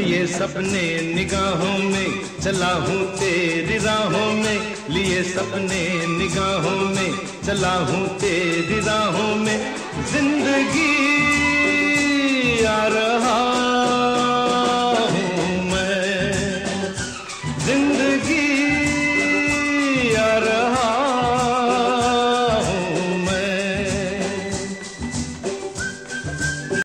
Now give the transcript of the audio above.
लिए सपने निगाहों में, चला हूँ तेरी राहों में, लिए सपने निगाहों में, चला हूँ तेरी राहों में। जिंदगी